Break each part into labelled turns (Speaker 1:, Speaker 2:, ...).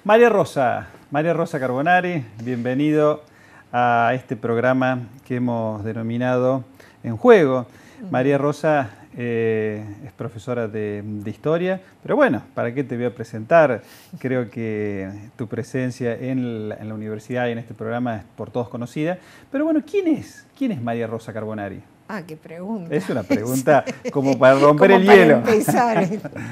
Speaker 1: María Rosa Carbonari, bienvenido a este programa que hemos denominado En Juego. María Rosa es profesora de historia, pero bueno, ¿para qué te voy a presentar? Creo que tu presencia en la universidad y en este programa es por todos conocida. Pero bueno, ¿quién es María Rosa Carbonari?
Speaker 2: Ah, qué pregunta.
Speaker 1: Es una pregunta como para romper
Speaker 2: como
Speaker 1: el
Speaker 2: para
Speaker 1: hielo.
Speaker 2: Empezar.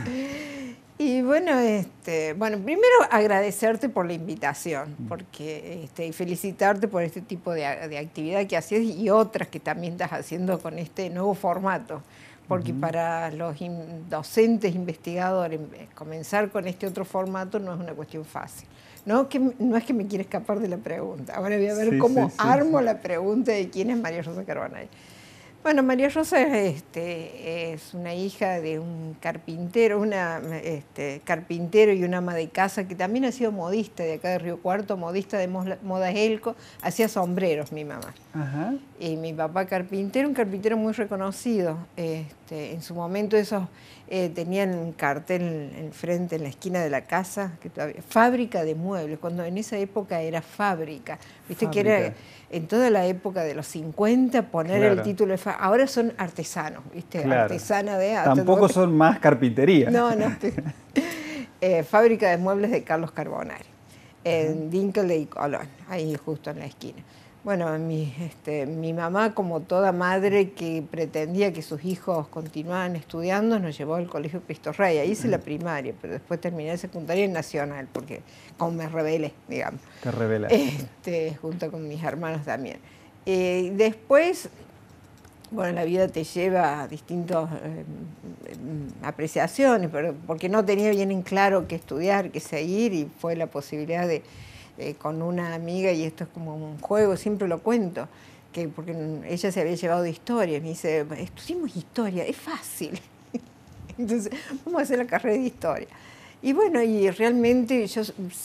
Speaker 2: Y bueno, primero agradecerte por la invitación, porque y felicitarte por este tipo de actividad que haces y otras que también estás haciendo con este nuevo formato. Porque para los docentes, investigadores, comenzar con este otro formato no es una cuestión fácil. No es que me quiera escapar de la pregunta. Ahora voy a ver cómo armo la pregunta de quién es María Rosa Carbonari. Bueno, María Rosa es una hija de un carpintero, carpintero y una ama de casa que también ha sido modista de acá de Río Cuarto, modista de moda Elco, hacía sombreros mi mamá. Ajá. Y mi papá un carpintero muy reconocido. En su momento esos tenían un cartel en frente, en la esquina de la casa, que todavía, fábrica de muebles, cuando en esa época era fábrica. Viste que era en toda la época de los 50 poner el título de ahora son artesanos, ¿viste? Claro. Artesana de...
Speaker 1: Tampoco son más carpintería.
Speaker 2: No. Fábrica de muebles de Carlos Carbonari, en Dinkel y Colón, ahí justo en la esquina. Bueno, mi mamá, como toda madre que pretendía que sus hijos continuaran estudiando, nos llevó al Colegio Cristo Rey. Ahí hice la primaria, pero después terminé secundaria en Nacional, porque como me rebelé, digamos.
Speaker 1: Te rebelaste.
Speaker 2: Junto con mis hermanos también. Después, bueno, la vida te lleva a distintas apreciaciones, pero porque no tenía bien en claro qué estudiar, qué seguir, y fue la posibilidad de... con una amiga, y esto es como un juego, siempre lo cuento, porque ella se había llevado de historia, me dice, estudiamos historia, es fácil, entonces vamos a hacer la carrera de historia. Y bueno, y realmente yo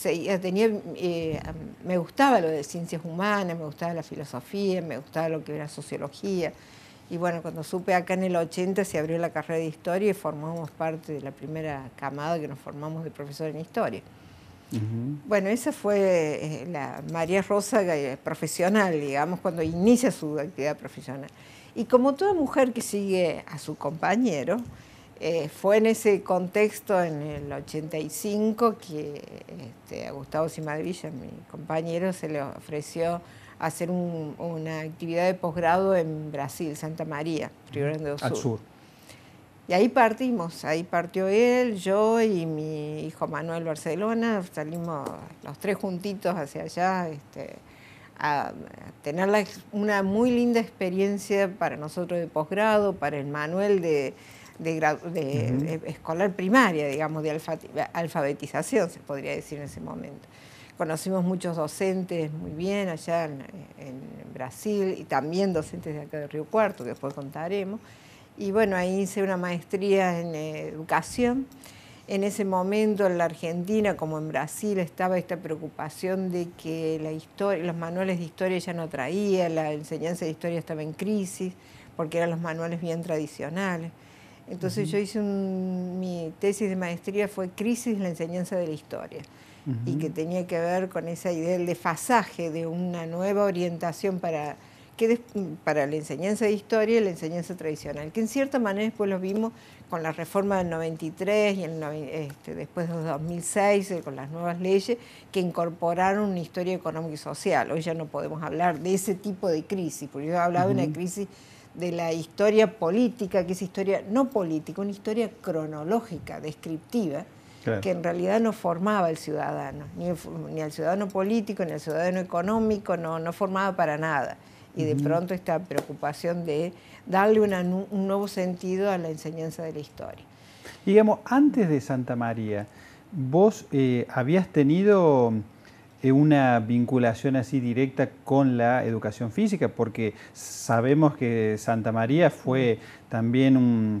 Speaker 2: me gustaba lo de ciencias humanas, me gustaba la filosofía, me gustaba lo que era sociología, y bueno, cuando supe acá en el 80 se abrió la carrera de historia y formamos parte de la primera camada que nos formamos de profesor en historia. Bueno, esa fue la María Rosa profesional, digamos, cuando inicia su actividad profesional. Y como toda mujer que sigue a su compañero, fue en ese contexto, en el 85, que a Gustavo Cimadevilla, mi compañero, se le ofreció hacer una actividad de posgrado en Brasil, Santa María, Río Grande do Sul.
Speaker 1: Al sur.
Speaker 2: Y ahí partimos, ahí partió él, yo y mi hijo Manuel Barcelona, salimos los tres juntitos hacia allá a tener una muy linda experiencia para nosotros de posgrado, para el Manuel de escolar primaria, digamos, de alfabetización, se podría decir en ese momento. Conocimos muchos docentes muy bien allá en Brasil, y también docentes de acá de Río Cuarto, que después contaremos. Y bueno, ahí hice una maestría en educación. En ese momento en la Argentina, como en Brasil, estaba esta preocupación de que los manuales de historia ya no traía, la enseñanza de historia estaba en crisis, porque eran los manuales bien tradicionales. Entonces yo hice mi tesis de maestría fue Crisis en la enseñanza de la historia, y que tenía que ver con esa idea del desfasaje de una nueva orientación para la enseñanza de historia y la enseñanza tradicional, que en cierta manera después lo vimos con la reforma del 93 y después del 2006, con las nuevas leyes que incorporaron una historia económica y social. Hoy ya no podemos hablar de ese tipo de crisis, porque yo hablaba de una crisis de la historia política, que es historia no política, una historia cronológica, descriptiva, claro, que en realidad no formaba al ciudadano, ni al ciudadano político, ni al ciudadano económico, no formaba para nada. Y de pronto esta preocupación de darle un nuevo sentido a la enseñanza de la historia.
Speaker 1: Digamos, antes de Santa María, ¿vos habías tenido una vinculación así directa con la educación física? Porque sabemos que Santa María fue también un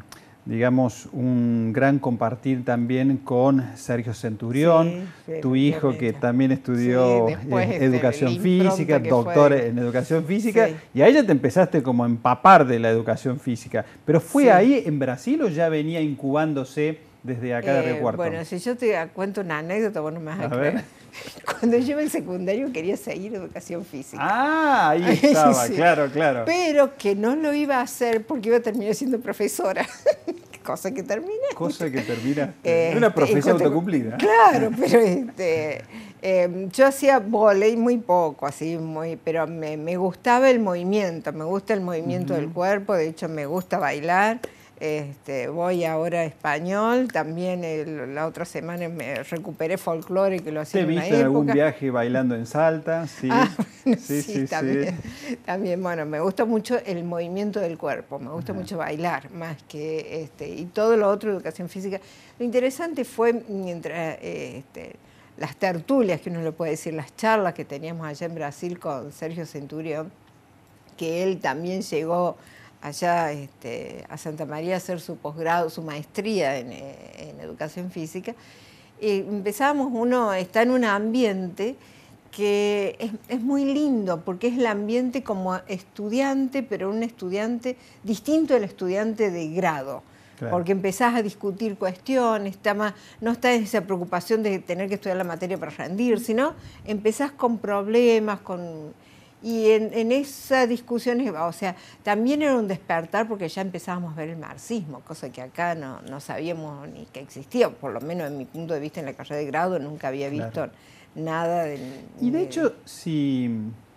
Speaker 1: gran compartir también con Sergio Centurión, tu hijo que también estudió educación física, doctor en educación física, y ahí ya te empezaste como a empapar de la educación física. ¿Pero fue ahí en Brasil o ya venía incubándose desde acá de Río Cuarto?
Speaker 2: Bueno, si yo te cuento una anécdota, vos no me vas a creer. Cuando yo en secundario quería seguir educación física.
Speaker 1: Ah, ahí estaba,
Speaker 2: Sí.
Speaker 1: claro, claro.
Speaker 2: Pero que no lo iba a hacer porque iba a terminar siendo profesora. Cosa que terminé.
Speaker 1: Cosa que termina. Una profecía autocumplida.
Speaker 2: Claro, pero yo hacía vóley muy poco, así, pero me gustaba el movimiento, me gusta el movimiento del cuerpo, de hecho me gusta bailar. Voy ahora a español, también la otra semana me recuperé folclore, que lo hacía en una época.
Speaker 1: ¿Te he visto en algún viaje bailando en Salta? Sí,
Speaker 2: bueno,
Speaker 1: sí,
Speaker 2: también, también, bueno, me gusta mucho el movimiento del cuerpo, me gusta mucho bailar, más que, y todo lo otro, educación física. Lo interesante fue mientras, las tertulias, que uno le puede decir, las charlas que teníamos allá en Brasil con Sergio Centurión, que él también llegó allá a Santa María a hacer su posgrado, su maestría en educación física, y empezábamos, uno está en un ambiente que es muy lindo, porque es el ambiente como estudiante, pero un estudiante distinto al estudiante de grado. Claro. Porque empezás a discutir cuestiones, no está esa preocupación de tener que estudiar la materia para rendir, sino empezás con problemas, y en esas discusiones, o sea, también era un despertar porque ya empezábamos a ver el marxismo, cosa que acá no sabíamos ni que existía, por lo menos en mi punto de vista en la carrera de grado nunca había visto nada de...
Speaker 1: Y de hecho, si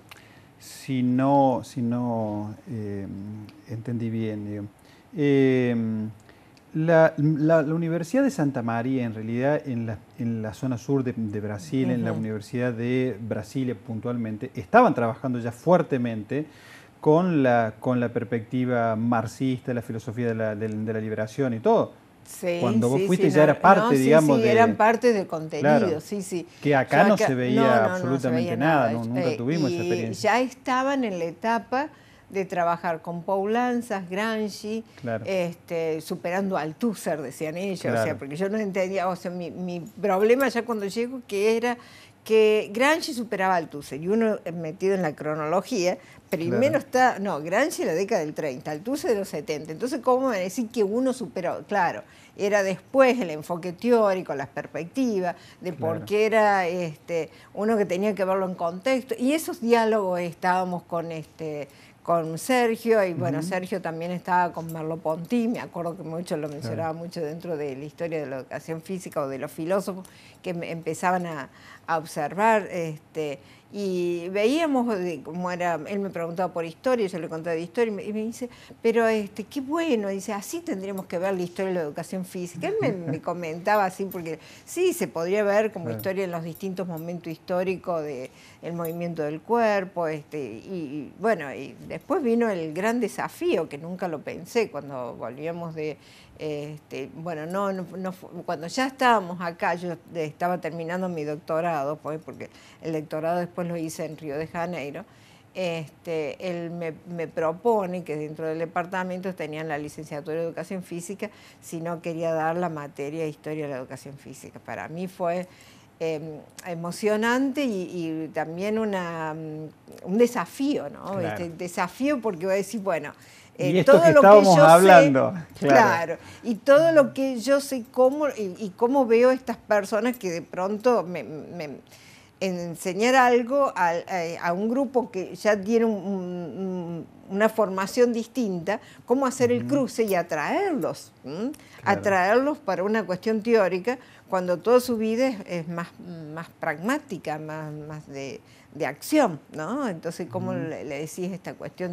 Speaker 1: no entendí bien, la Universidad de Santa María, en realidad, en la zona sur de Brasil, en la Universidad de Brasilia puntualmente, estaban trabajando ya fuertemente con la perspectiva marxista, la filosofía de la liberación y todo.
Speaker 2: Sí,
Speaker 1: cuando vos fuiste ya era parte, digamos,
Speaker 2: eran parte del contenido,
Speaker 1: claro,
Speaker 2: sí.
Speaker 1: que acá no se veía absolutamente nada, nunca tuvimos esa experiencia.
Speaker 2: Ya estaban en la etapa de trabajar con Paul Lanzas, Gramsci, claro, superando a Althusser, decían ellos, claro, o sea, porque yo no entendía, o sea, mi problema ya cuando llego que era que Gramsci superaba a Althusser, y uno metido en la cronología, primero claro, Gramsci en la década del 30, Althusser de los 70, entonces ¿cómo van a decir que uno superó? Claro, era después el enfoque teórico, las perspectivas, de por claro, qué era uno que tenía que verlo en contexto, y esos diálogos estábamos con Sergio, y bueno, Sergio también estaba con Merleau-Ponty, me acuerdo que mucho lo mencionaba mucho dentro de la historia de la educación física o de los filósofos que empezaban a observar, y veíamos cómo era, él me preguntaba por historia, yo le contaba de historia, y me dice, pero qué bueno, dice, así tendríamos que ver la historia de la educación física. Él me comentaba así, porque sí, se podría ver como historia en los distintos momentos históricos del movimiento del cuerpo, y bueno, y después vino el gran desafío, que nunca lo pensé, cuando volvíamos cuando ya estábamos acá, yo estaba terminando mi doctorado, porque el doctorado después lo hice en Río de Janeiro, él me propone que dentro del departamento tenían la licenciatura de Educación Física, si no quería dar la materia de Historia de la Educación Física. Para mí fue emocionante y también un desafío, ¿no?
Speaker 1: Claro.
Speaker 2: Desafío porque voy a decir, bueno,
Speaker 1: y esto todo que lo estábamos que yo hablando.
Speaker 2: Sé, claro, y todo lo que yo sé cómo veo estas personas que de pronto me enseñar algo a un grupo que ya tiene una formación distinta, cómo hacer el cruce y atraerlos, claro, atraerlos para una cuestión teórica, cuando toda su vida es más pragmática, más de acción, ¿no? Entonces, ¿cómo le decís esta cuestión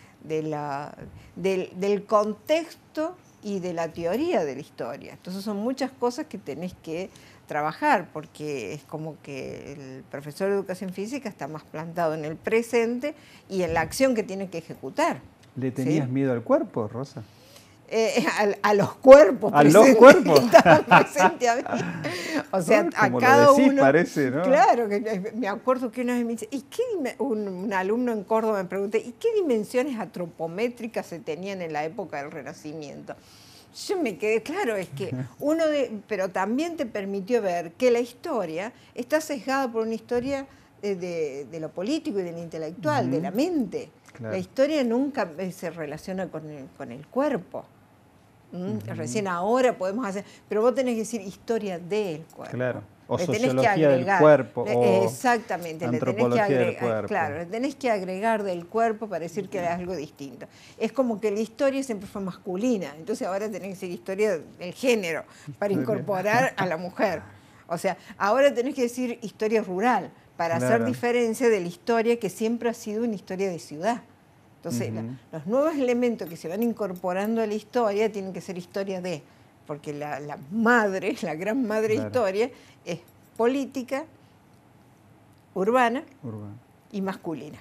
Speaker 2: del contexto y de la teoría de la historia? Entonces son muchas cosas que tenés que trabajar, porque es como que el profesor de educación física está más plantado en el presente y en la acción que tiene que ejecutar.
Speaker 1: ¿Le tenías miedo al cuerpo, Rosa?
Speaker 2: A los cuerpos.
Speaker 1: ¿A los cuerpos?
Speaker 2: Estaban presentes a mí. O sea,
Speaker 1: ¿no?
Speaker 2: a cada uno.
Speaker 1: Parece, ¿no?
Speaker 2: Claro, que me acuerdo que una vez me dice, un alumno en Córdoba me preguntó, ¿y qué dimensiones antropométricas se tenían en la época del Renacimiento? Yo me quedé, claro, es que pero también te permitió ver que la historia está sesgada por una historia de lo político y de lo intelectual, de la mente. Claro. La historia nunca se relaciona con el cuerpo. Recién ahora podemos hacer, pero vos tenés que decir historia del cuerpo.
Speaker 1: Claro. O
Speaker 2: le tenés que
Speaker 1: sociología del
Speaker 2: agregar,
Speaker 1: cuerpo, o
Speaker 2: exactamente,
Speaker 1: antropología del cuerpo.
Speaker 2: Claro, le tenés que agregar del cuerpo para decir que era algo distinto. Es como que la historia siempre fue masculina, entonces ahora tenés que decir historia del género para incorporar a la mujer. O sea, ahora tenés que decir historia rural para hacer diferencia de la historia que siempre ha sido una historia de ciudad. Entonces, los nuevos elementos que se van incorporando a la historia tienen que ser historia de, porque la gran madre historia es política, urbana y masculina.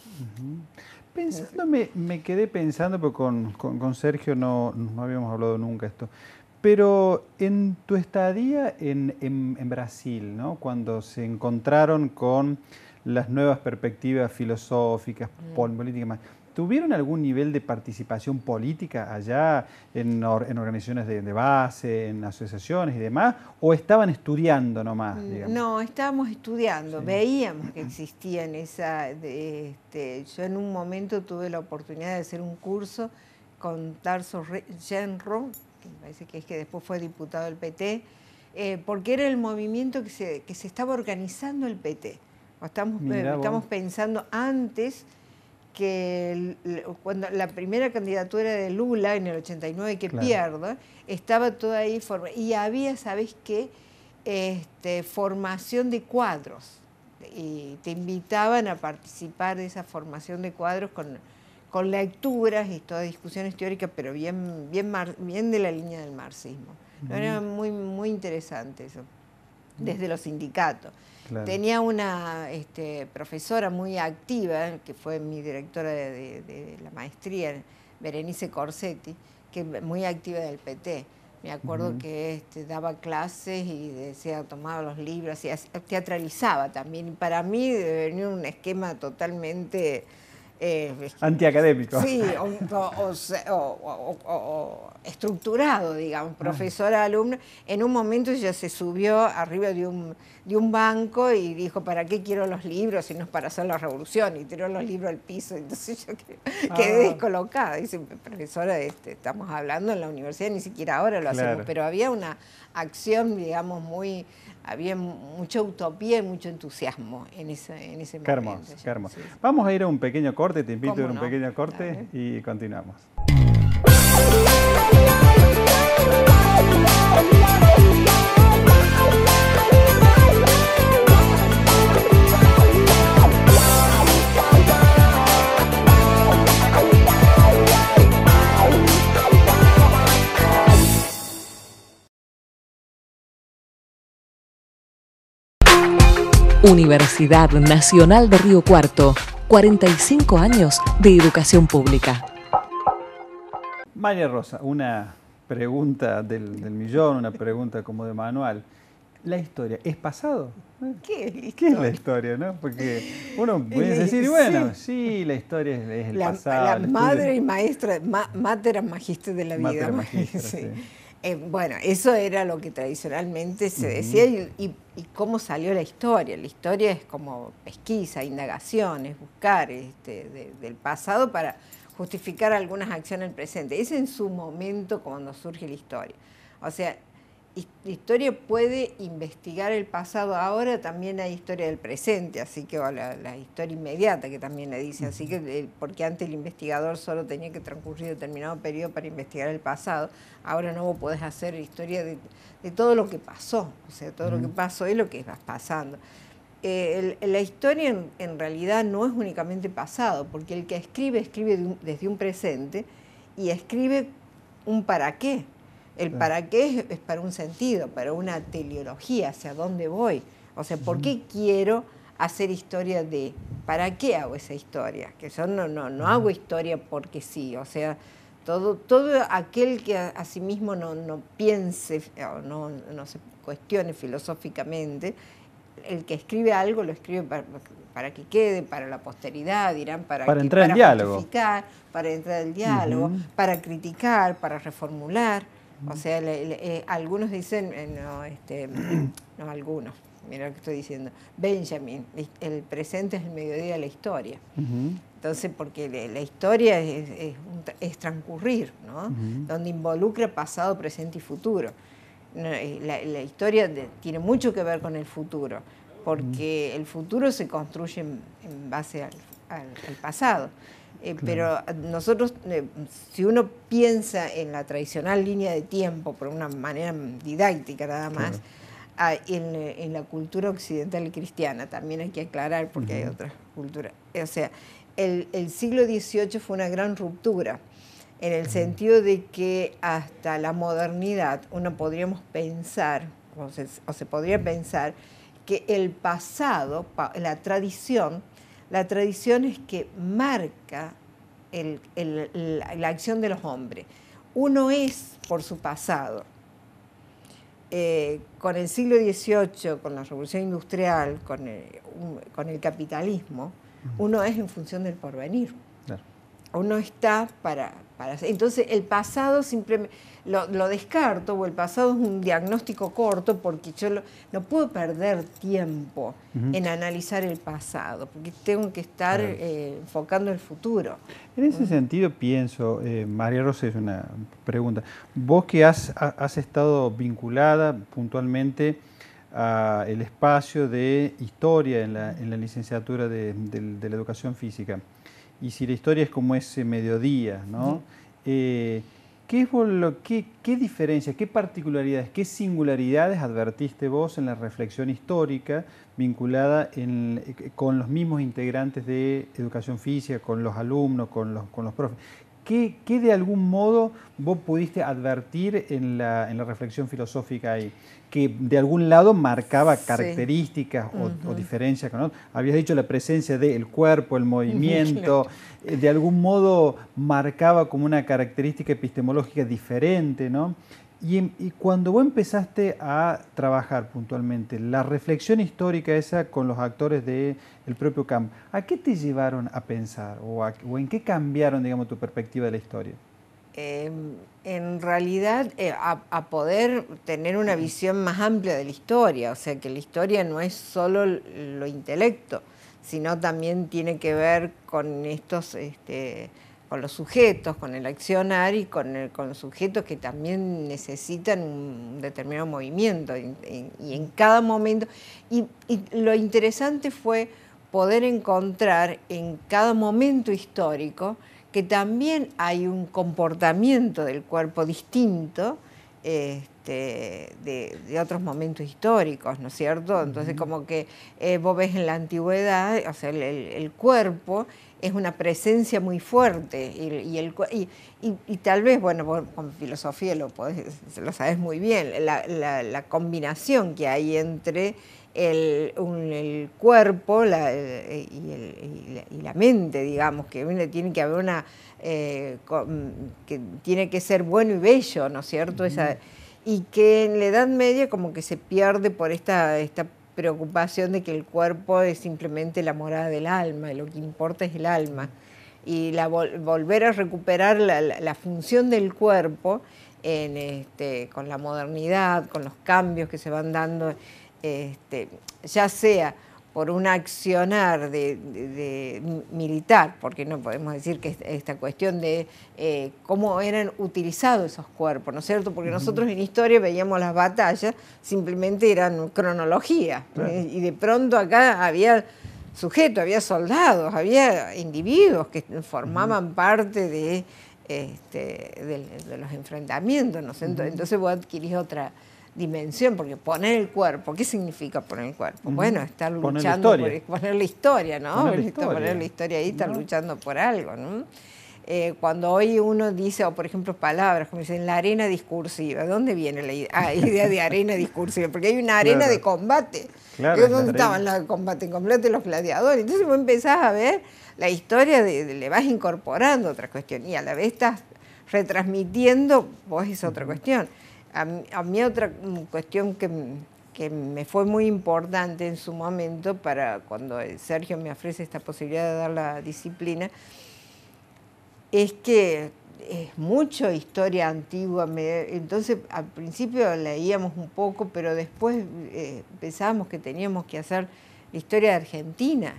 Speaker 1: Me quedé pensando, porque con Sergio no habíamos hablado nunca esto, pero en tu estadía en Brasil, ¿no? Cuando se encontraron con las nuevas perspectivas filosóficas, políticas, ¿tuvieron algún nivel de participación política allá en organizaciones de base, en asociaciones y demás? ¿O estaban estudiando nomás, digamos?
Speaker 2: No, estábamos estudiando, veíamos que existían yo en un momento tuve la oportunidad de hacer un curso con Tarso Genro, que me parece que es que después fue diputado del PT, porque era el movimiento que se estaba organizando el PT. Estamos pensando antes que cuando la primera candidatura de Lula en el 89 que pierde, estaba toda ahí y había, ¿sabés qué? Formación de cuadros y te invitaban a participar de esa formación de cuadros con lecturas y todas discusiones teóricas, pero bien de la línea del marxismo. Era muy, muy interesante eso, desde los sindicatos. Tenía una profesora muy activa, que fue mi directora de la maestría, Berenice Corsetti, que muy activa del PT. Me acuerdo que daba clases y tomaba los libros, y teatralizaba también. Para mí venía un esquema totalmente...
Speaker 1: antiacadémico.
Speaker 2: Sí, o estructurado, digamos, profesora-alumno. En un momento ella se subió arriba de un banco y dijo, ¿para qué quiero los libros si no es para hacer la revolución? Y tiró los libros al piso. Entonces yo quedé descolocada. Dice, profesora, estamos hablando en la universidad, ni siquiera ahora lo hacemos, pero había una acción, digamos, había mucha utopía y mucho entusiasmo en ese momento.
Speaker 1: Qué hermoso, qué hermoso. Sí. Vamos a ir a un pequeño corte, te invito a ir a un pequeño corte y continuamos.
Speaker 3: Universidad Nacional de Río Cuarto, 45 años de educación pública.
Speaker 1: María Rosa, una pregunta del millón, una pregunta como de manual. ¿La historia es pasado?
Speaker 2: ¿Qué
Speaker 1: es la historia, no? Porque uno puede decir, bueno, sí, la historia es el pasado.
Speaker 2: La madre y maestra, mater magister de la vida.
Speaker 1: Mater magister, sí.
Speaker 2: Bueno, eso era lo que tradicionalmente se decía y cómo salió la historia. La historia es como pesquisa, indagaciones, buscar del pasado para justificar algunas acciones del presente. Es en su momento cuando surge la historia. O sea, la historia puede investigar el pasado, ahora también hay historia del presente, así que la historia inmediata que también le dice, así que porque antes el investigador solo tenía que transcurrir determinado periodo para investigar el pasado, ahora no vos podés hacer historia de todo lo que pasó, o sea, todo lo que pasó y lo que va pasando. La historia en realidad no es únicamente pasado, porque el que escribe desde un presente y escribe un para qué. El para qué es para un sentido, para una teleología, hacia dónde voy. O sea, ¿por qué quiero hacer historia de? ¿Para qué hago esa historia? Que yo no hago historia porque sí. O sea, todo aquel que a sí mismo no piense o no se cuestione filosóficamente, el que escribe algo lo escribe para que quede, para la posteridad, dirán, para
Speaker 1: entrar en diálogo.
Speaker 2: Justificar, para entrar en diálogo, para criticar, para reformular. O sea, algunos dicen, no algunos, mira lo que estoy diciendo, Benjamin, el presente es el mediodía de la historia. Entonces, porque la historia es transcurrir, ¿no? Donde involucra pasado, presente y futuro. La historia tiene mucho que ver con el futuro, porque el futuro se construye en base al pasado. Claro. Pero nosotros, si uno piensa en la tradicional línea de tiempo, por una manera didáctica nada más, claro, en la cultura occidental y cristiana, también hay que aclarar porque hay otras culturas. O sea, el siglo XVIII fue una gran ruptura, en el sentido de que hasta la modernidad uno podríamos pensar, o se podría pensar, que el pasado, la tradición es que marca la acción de los hombres. Uno es por su pasado. Con el siglo XVIII, con la Revolución Industrial, con el capitalismo, uno es en función del porvenir. Claro. Uno está para entonces el pasado simplemente lo descarto, o el pasado es un diagnóstico corto, porque yo no puedo perder tiempo en analizar el pasado, porque tengo que estar enfocando el futuro.
Speaker 1: En ese sentido pienso, María Rosa, es una pregunta, vos que has estado vinculada puntualmente al espacio de historia en la licenciatura de la educación física, y si la historia es como ese mediodía, ¿no? ¿Qué diferencias, qué particularidades, qué singularidades advertiste vos en la reflexión histórica vinculada con los mismos integrantes de educación física, con los alumnos, con los profes? ¿Qué de algún modo vos pudiste advertir en la reflexión filosófica ahí? Que de algún lado marcaba características o diferencias con otros. Habías dicho la presencia del cuerpo, el movimiento, de algún modo marcaba como una característica epistemológica diferente, ¿no? Y cuando vos empezaste a trabajar puntualmente la reflexión histórica esa con los actores del propio campo, ¿a qué te llevaron a pensar o en qué cambiaron, digamos, tu perspectiva de la historia?
Speaker 2: En realidad, a poder tener una visión más amplia de la historia, o sea, que la historia no es solo lo intelecto, sino también tiene que ver con estos, con los sujetos, con el accionar y con los sujetos que también necesitan un determinado movimiento y en cada momento. Y lo interesante fue poder encontrar en cada momento histórico que también hay un comportamiento del cuerpo distinto de otros momentos históricos, ¿no es cierto? Entonces, como que vos ves en la antigüedad, o sea, el cuerpo es una presencia muy fuerte y tal vez, bueno, vos con filosofía lo sabés muy bien, la combinación que hay entre el cuerpo y la mente, digamos, que tiene que haber que tiene que ser bueno y bello, ¿no es cierto? Y que en la Edad Media como que se pierde por esta preocupación de que el cuerpo es simplemente la morada del alma, y lo que importa es el alma. Y volver a recuperar la función del cuerpo con la modernidad, con los cambios que se van dando, ya sea por un accionar militar, porque no podemos decir que esta cuestión de cómo eran utilizados esos cuerpos, ¿no es cierto? Porque nosotros en historia veíamos las batallas, simplemente eran cronología, y de pronto acá había sujetos, había soldados, había individuos que formaban parte de los enfrentamientos, ¿no? Entonces vos adquirís otra dimensión, porque poner el cuerpo, ¿qué significa poner el cuerpo? Bueno, estar luchando por poner la historia, ¿no? Poner la historia ahí, estar luchando por algo, ¿no? Cuando hoy uno dice, o por ejemplo palabras como dicen, la arena discursiva, ¿de dónde viene la idea de arena discursiva? Porque hay una arena de combate. ¿Dónde estaban los combates? En combate los gladiadores. Entonces vos empezás a ver la historia, le vas incorporando otra cuestión y a la vez estás retransmitiendo, vos es otra cuestión. A mí otra cuestión que me fue muy importante en su momento, para cuando Sergio me ofrece esta posibilidad de dar la disciplina, es que es mucho historia antigua. Entonces al principio leíamos un poco, pero después pensábamos que teníamos que hacer la historia de Argentina.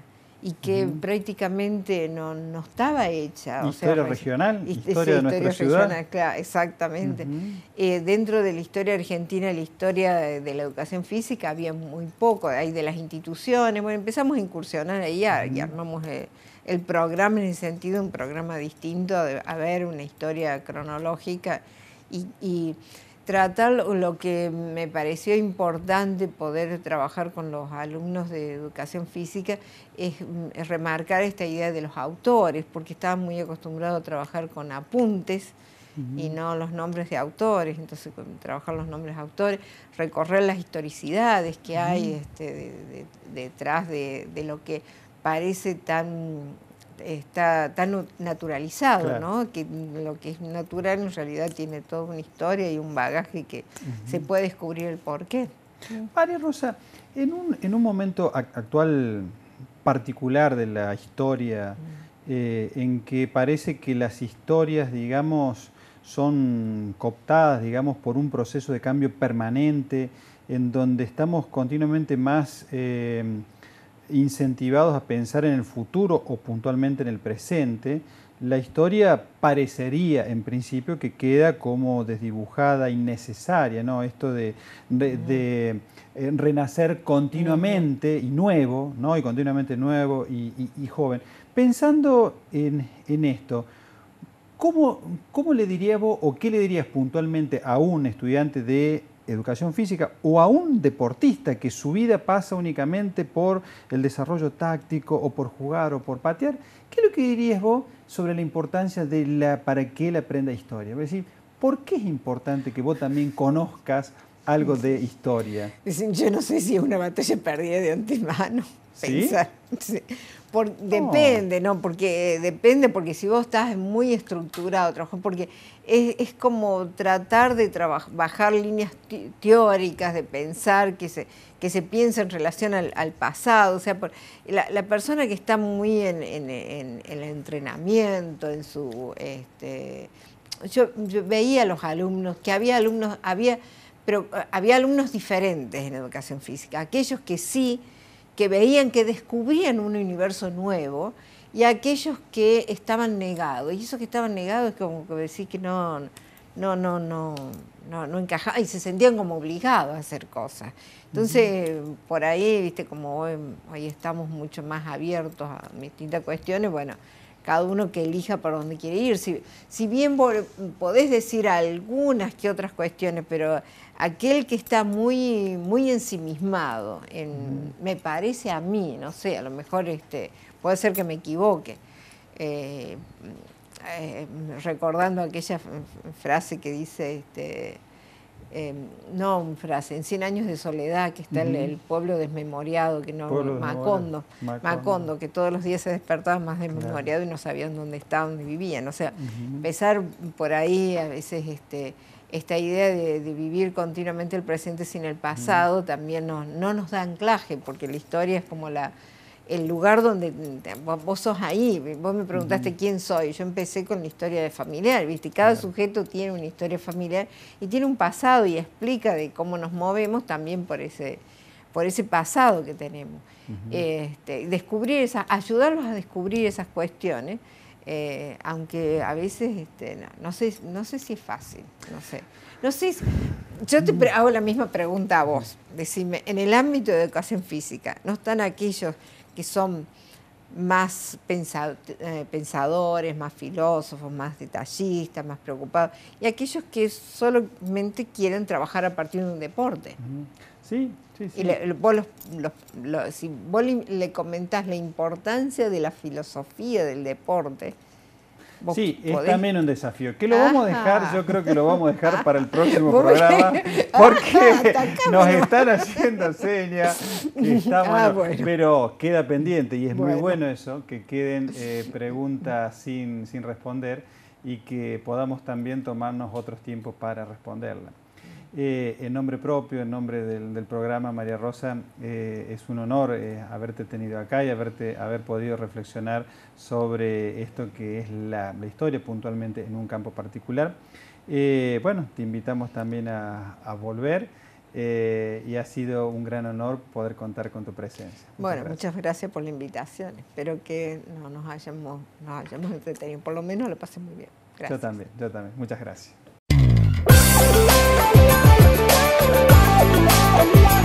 Speaker 2: y que prácticamente no estaba hecha.
Speaker 1: Historia regional, historia de nuestra ciudad.
Speaker 2: Regional, claro, exactamente. Dentro de la historia argentina, la historia de la educación física había muy poco, hay de las instituciones. Bueno, empezamos a incursionar ahí y armamos el programa en ese sentido, un programa distinto, a ver una historia cronológica y tratar lo que me pareció importante poder trabajar con los alumnos de educación física es remarcar esta idea de los autores, porque estaban muy acostumbrados a trabajar con apuntes y no los nombres de autores. Entonces trabajar los nombres de autores, recorrer las historicidades que hay detrás de lo que parece está tan naturalizado, claro, ¿no? Que lo que es natural en realidad tiene toda una historia y un bagaje que se puede descubrir el porqué.
Speaker 1: María Rosa, en un momento actual particular de la historia, en que parece que las historias, digamos, son cooptadas, digamos, por un proceso de cambio permanente, en donde estamos continuamente más incentivados a pensar en el futuro o puntualmente en el presente, la historia parecería en principio que queda como desdibujada, innecesaria, ¿no? Esto de renacer continuamente y nuevo, ¿no? Y continuamente nuevo y joven. Pensando en esto, ¿cómo le dirías vos o qué le dirías puntualmente a un estudiante de educación física o a un deportista que su vida pasa únicamente por el desarrollo táctico o por jugar o por patear? ¿Qué es lo que dirías vos sobre la importancia para que él aprenda historia? Es decir, ¿por qué es importante que vos también conozcas algo de historia?
Speaker 2: Yo no sé si es una batalla perdida de antemano.
Speaker 1: ¿Sí?
Speaker 2: Pensar. Sí. Depende, ¿no? Depende, porque si vos estás muy estructurado, porque es como tratar de bajar líneas teóricas, de pensar que se piensa en relación al pasado. O sea, la persona que está muy en el entrenamiento, en su yo veía a los alumnos, que había alumnos diferentes en educación física, aquellos que sí, que veían, que descubrían un universo nuevo, y aquellos que estaban negados. Y esos que estaban negados es como que decir que no encajaban y se sentían como obligados a hacer cosas. Entonces, por ahí, viste, como hoy estamos mucho más abiertos a distintas cuestiones, bueno, cada uno que elija por dónde quiere ir. Si bien podés decir algunas que otras cuestiones, pero aquel que está muy, muy ensimismado, me parece a mí, no sé, a lo mejor puede ser que me equivoque, recordando aquella frase que dice, en 100 años de soledad, que está el pueblo desmemoriado, Macondo, que todos los días se despertaba más desmemoriado, claro, y no sabían dónde estaban, dónde vivían. O sea, empezar por ahí, a veces esta idea de vivir continuamente el presente sin el pasado también no nos da anclaje, porque la historia es como el lugar donde vos sos ahí. Vos me preguntaste quién soy. Yo empecé con la historia familiar, ¿viste? Cada sujeto tiene una historia familiar y tiene un pasado y explica de cómo nos movemos también por ese pasado que tenemos. Ayudarlos a descubrir esas cuestiones, aunque a veces no sé si es fácil, no sé. Yo te hago la misma pregunta a vos. Decime, en el ámbito de educación física, ¿no están aquellos que son más pensadores, más filósofos, más detallistas, más preocupados, y aquellos que solamente quieren trabajar a partir de un deporte?
Speaker 1: Sí.
Speaker 2: Y si vos le comentás la importancia de la filosofía del deporte,
Speaker 1: sí, es también un desafío. Que lo vamos a dejar, yo creo que lo vamos a dejar para el próximo programa, porque nos están haciendo señas que está bueno. Pero queda pendiente y es muy bueno eso, que queden preguntas sin responder y que podamos también tomarnos otros tiempos para responderlas. En nombre propio, en nombre del programa, María Rosa, es un honor haberte tenido acá y haber podido reflexionar sobre esto que es la historia puntualmente en un campo particular. Bueno, te invitamos también a volver y ha sido un gran honor poder contar con tu presencia.
Speaker 2: Muchas gracias por la invitación. Espero que nos hayamos entretenido. Por lo menos lo pasé muy bien. Gracias.
Speaker 1: Yo también. Muchas gracias.